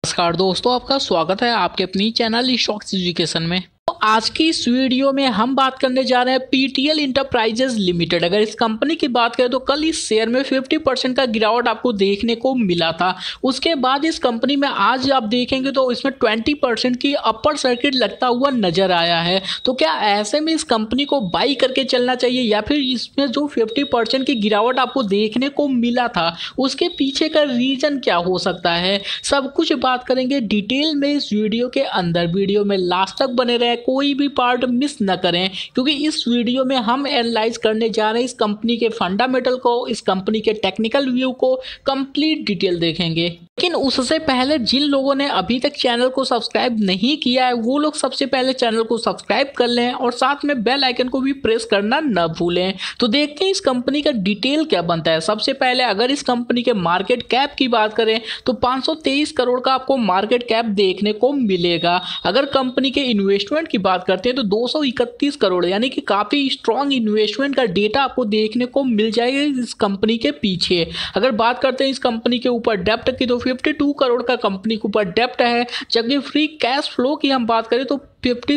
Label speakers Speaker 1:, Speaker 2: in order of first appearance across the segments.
Speaker 1: नमस्कार दोस्तों, आपका स्वागत है आपके अपनी चैनल स्टॉक्स एजुकेशन में। तो आज की इस वीडियो में हम बात करने जा रहे हैं पीटीएल इंटरप्राइजेज लिमिटेड। अगर इस कंपनी की बात करें तो कल इस शेयर में 50% का गिरावट आपको देखने को मिला था। उसके बाद इस कंपनी में आज आप देखेंगे तो इसमें 20% की अपर सर्किट लगता हुआ नजर आया है। तो क्या ऐसे में इस कंपनी को बाई करके चलना चाहिए या फिर इसमें जो 50% की गिरावट आपको देखने को मिला था उसके पीछे का रीजन क्या हो सकता है, सब कुछ बात करेंगे डिटेल में इस वीडियो के अंदर। वीडियो में लास्ट तक बने रहे, कोई भी पार्ट मिस न करें, क्योंकि इस वीडियो में हम एनालाइज करने जा रहे हैं इस कंपनी के फंडामेंटल को, इस कंपनी के टेक्निकल व्यू को, कंप्लीट डिटेल देखेंगे। लेकिन उससे पहले जिन लोगों ने अभी तक चैनल को सब्सक्राइब नहीं किया है वो लोग सबसे पहले चैनल को सब्सक्राइब कर लें और साथ में बेल आइकन को भी प्रेस करना न भूलें। तो देखते हैं इस कंपनी का डिटेल क्या बनता है। सबसे पहले अगर इस कंपनी के मार्केट कैप की बात करें तो 523 करोड़ का आपको मार्केट कैप देखने को मिलेगा। अगर कंपनी के इन्वेस्टमेंट की बात करते हैं तो 231 करोड़, यानी कि काफी स्ट्रॉन्ग इन्वेस्टमेंट का डेटा आपको देखने को मिल जाएगा इस कंपनी के पीछे। अगर बात करते हैं इस कंपनी के ऊपर डेप्ट की तो 52 करोड़ का कंपनी के ऊपर डेप्ट है, जबकि फ्री कैश फ्लो की हम बात करें तो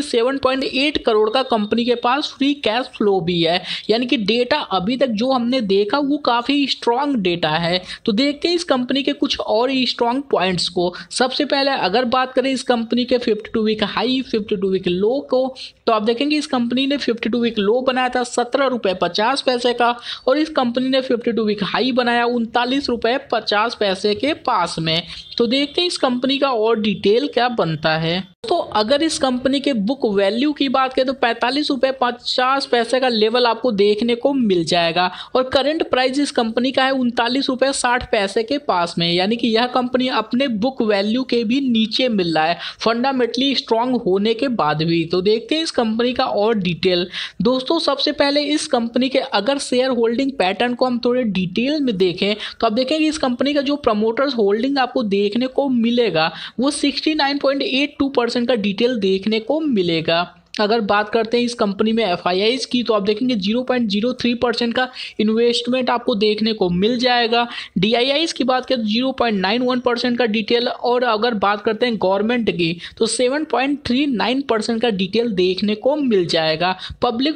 Speaker 1: 57.8 करोड़ का कंपनी के पास फ्री कैश फ्लो भी है। यानी कि डेटा अभी तक जो हमने देखा वो काफी स्ट्रॉन्ग डेटा है। तो देखते हैं इस कंपनी के कुछ और स्ट्रॉन्ग पॉइंट्स को। सबसे पहले अगर बात करें इस कंपनी के 52 वीक हाई 52 वीक लो को, तो आप देखेंगे इस कंपनी ने 52 वीक लो बनाया था 17 रुपये 50 पैसे का और इस कंपनी ने 52 वीक हाई बनाया 39 रुपये 50 पैसे के पास में। तो देखते हैं इस कंपनी का और डिटेल क्या बनता है। तो अगर इस कंपनी के बुक वैल्यू की बात करें तो 45 रुपये 50 पैसे का लेवल आपको देखने को मिल जाएगा और करंट प्राइस इस कंपनी का है 39 रुपये 60 पैसे के पास में। यानी कि यह कंपनी अपने बुक वैल्यू के भी नीचे मिल रहा है फंडामेंटली स्ट्रांग होने के बाद भी। तो देखते हैं इस कंपनी का और डिटेल। दोस्तों सबसे पहले इस कंपनी के अगर शेयर होल्डिंग पैटर्न को हम थोड़े डिटेल में देखें तो आप देखेंगे इस कंपनी का जो प्रमोटर्स होल्डिंग आपको देखने को मिलेगा वो 69.82% का डिटेल देखने को मिलेगा। अगर बात करते हैं इस कंपनी में एफआईआईज की तो आप देखेंगे 0.03% का इन्वेस्टमेंट आपको देखने को मिल जाएगा। डीआईआईज की बात करें तो 0.91% का डिटेल और अगर बात करते हैं गवर्नमेंट की तो 7.39% का डिटेल देखने को मिल जाएगा। पब्लिक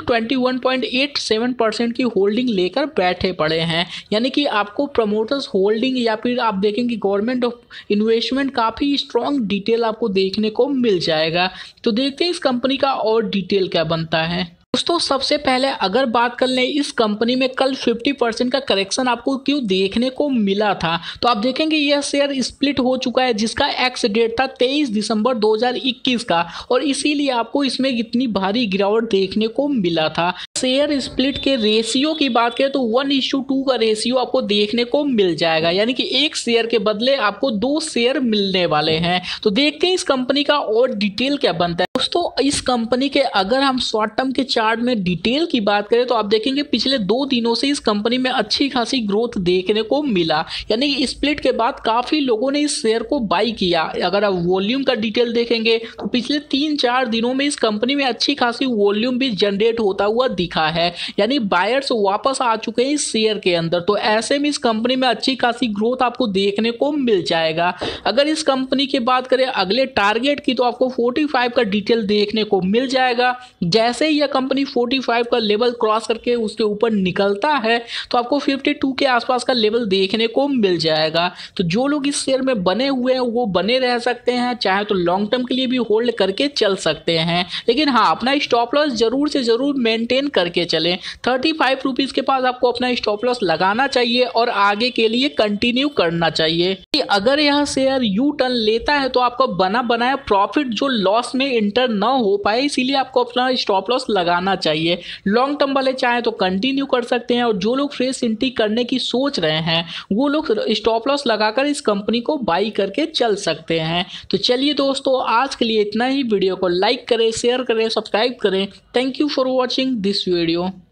Speaker 1: 21.87% की होल्डिंग लेकर बैठे पड़े हैं। यानी कि आपको प्रमोटर्स होल्डिंग या फिर आप देखेंगे गवर्नमेंट इन्वेस्टमेंट काफ़ी स्ट्रॉन्ग डिटेल आपको देखने को मिल जाएगा। तो देखते हैं इस कंपनी का और डिटेल क्या बनता है। दोस्तों सबसे पहले अगर बात कर लें इस कंपनी में कल 50% का करेक्शन आपको क्यों देखने को मिला था, तो आप देखेंगे यह शेयर स्प्लिट हो चुका है जिसका एक्स डेट था 23 दिसंबर 2021 का और इसीलिए आपको इसमें इतनी भारी गिरावट देखने को मिला था। शेयर स्प्लिट के रेशियो की बात करें तो 1:2 का रेशियो आपको देखने को मिल जाएगा। यानी कि एक शेयर के बदले आपको 2 शेयर मिलने वाले हैं। तो देखते हैं इस कंपनी का और डिटेल क्या बनता है। दोस्तों इस कंपनी के अगर हम शॉर्ट टर्म के चार्ट में डिटेल की बात करें तो आप देखेंगे पिछले 2 दिनों से इस कंपनी में अच्छी खासी ग्रोथ देखने को मिला। यानी कि स्प्लिट के बाद काफी लोगों ने इस शेयर को बाई किया। अगर आप वॉल्यूम का डिटेल देखेंगे तो पिछले 3-4 दिनों में इस कंपनी में अच्छी खासी वॉल्यूम भी जनरेट होता हुआ दिखा है। यानी बायर्स वापस आ चुके हैं इस शेयर के अंदर। तो ऐसे में इस कंपनी में अच्छी खासी ग्रोथ आपको देखने को मिल जाएगा। अगर इस कंपनी की बात करें अगले टारगेट की तो आपको 45 का डिटेल देखने को मिल जाएगा। जैसे ही यह कंपनी 45 का लेवल क्रॉस करके उसके ऊपर निकलता है तो आपको 52 के आसपास का लेवल देखने को मिल जाएगा। तो जो लोग इस शेयर में बने हुए हैं वो बने रह सकते हैं, चाहे तो लॉन्ग टर्म के लिए भी होल्ड करके चल सकते हैं। लेकिन हाँ अपना स्टॉप लॉस जरूर से जरूर मेंटेन करके चलें। 35 रुपीज के पास आपको अपना स्टॉप लॉस लगाना चाहिए और आगे के लिए कंटिन्यू करना चाहिए। कि अगर यह शेयर यू टर्न लेता है तो आपका बना बनाया प्रॉफिट जो लॉस में इंटर न हो पाए, इसीलिए आपको अपना स्टॉप लॉस लगाना चाहिए। लॉन्ग टर्म वाले चाहे तो कंटिन्यू कर सकते हैं और जो लोग फ्रेश एंट्री करने की सोच रहे हैं वो लोग स्टॉप लॉस लगाकर इस कंपनी को बाई करके चल सकते हैं। तो चलिए दोस्तों आज के लिए इतना ही। वीडियो को लाइक करें, शेयर करें, सब्सक्राइब करें। Thank you for watching this video.